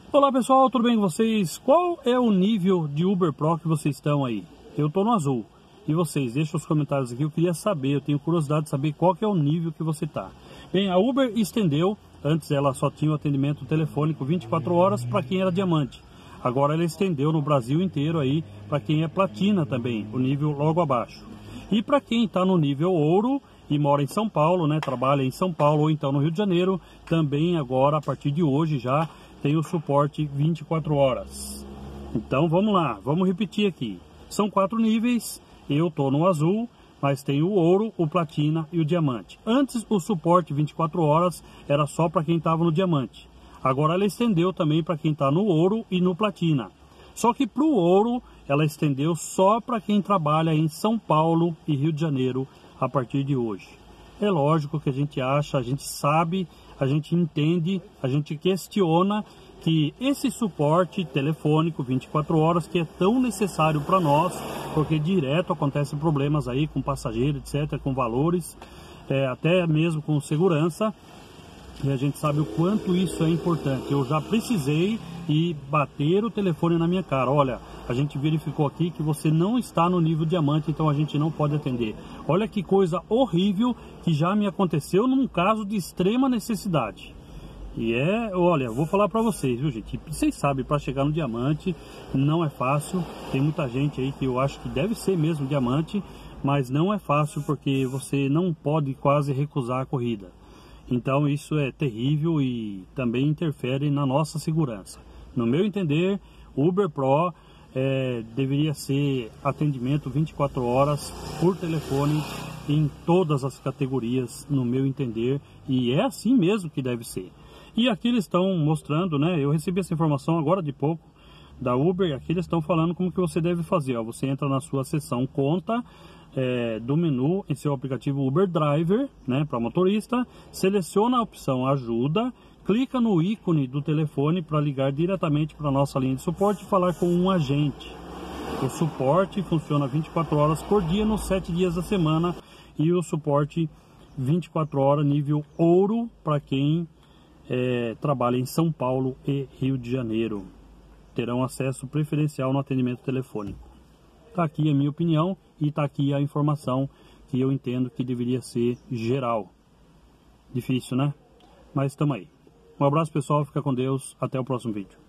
Olá pessoal, tudo bem com vocês? Qual é o nível de Uber Pro que vocês estão aí? Eu estou no azul. E vocês? Deixa os comentários aqui, eu queria saber, eu tenho curiosidade de saber qual que é o nível que você está. Bem, a Uber estendeu, antes ela só tinha o atendimento telefônico 24 horas para quem era diamante. Agora ela estendeu no Brasil inteiro aí para quem é platina também, o nível logo abaixo. E para quem está no nível ouro e mora em São Paulo, né, trabalha em São Paulo ou então no Rio de Janeiro, também agora a partir de hoje já tem o suporte 24 horas. Então vamos lá, vamos repetir aqui. São 4 níveis, eu estou no azul, mas tem o ouro, o platina e o diamante. Antes o suporte 24 horas era só para quem estava no diamante. Agora ela estendeu também para quem está no ouro e no platina. Só que para o ouro ela estendeu só para quem trabalha em São Paulo e Rio de Janeiro a partir de hoje. É lógico que a gente acha, a gente sabe, a gente entende, a gente questiona que esse suporte telefônico 24 horas que é tão necessário para nós, porque direto acontecem problemas aí com passageiro, etc., com valores, até mesmo com segurança, e a gente sabe o quanto isso é importante. Eu já precisei e bater o telefone na minha cara: olha, a gente verificou aqui que você não está no nível diamante, então a gente não pode atender. Olha que coisa horrível que já me aconteceu num caso de extrema necessidade. E olha, eu vou falar para vocês, viu gente, vocês sabem, para chegar no diamante não é fácil. Tem muita gente aí que eu acho que deve ser mesmo diamante, mas não é fácil porque você não pode quase recusar a corrida. Então isso é terrível e também interfere na nossa segurança. No meu entender, Uber Pro deveria ser atendimento 24 horas por telefone em todas as categorias, no meu entender, e é assim mesmo que deve ser. E aqui eles estão mostrando, né? Eu recebi essa informação agora de pouco da Uber, aqui eles estão falando como que você deve fazer. Ó, você entra na sua seção conta do menu em seu aplicativo Uber Driver, né, para motorista, seleciona a opção ajuda, clica no ícone do telefone para ligar diretamente para a nossa linha de suporte e falar com um agente. O suporte funciona 24 horas por dia nos 7 dias da semana, e o suporte 24 horas nível ouro para quem trabalha em São Paulo e Rio de Janeiro. Terão acesso preferencial no atendimento telefônico. Está aqui a minha opinião e está aqui a informação que eu entendo que deveria ser geral. Difícil, né? Mas estamos aí. Um abraço pessoal, fica com Deus, até o próximo vídeo.